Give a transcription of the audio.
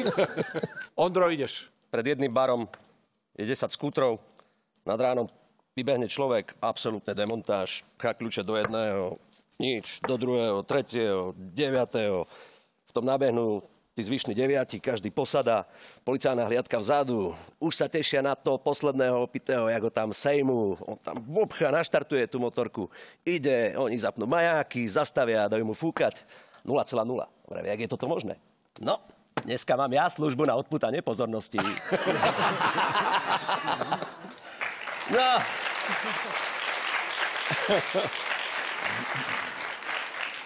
Ondro, ideš. Pred jedným barom je 10 skútrov. Nad ránom vybehne človek, absolútne demontáž. Kľúče do jedného, nič, do druhého, tretieho, 9. V tom nabehnú tí zvyšní 9, každý posadá, policajná hliadka vzadu. Už sa tešia na to posledného opitého, jak ho tam sejmú. On tam bobcha, naštartuje tú motorku. Ide, oni zapnú majáky, zastavia a dajú mu fúkať. 0,0. Dobre, jak je toto možné? No, dneska mám ja službu na odpútanie pozornosti. No.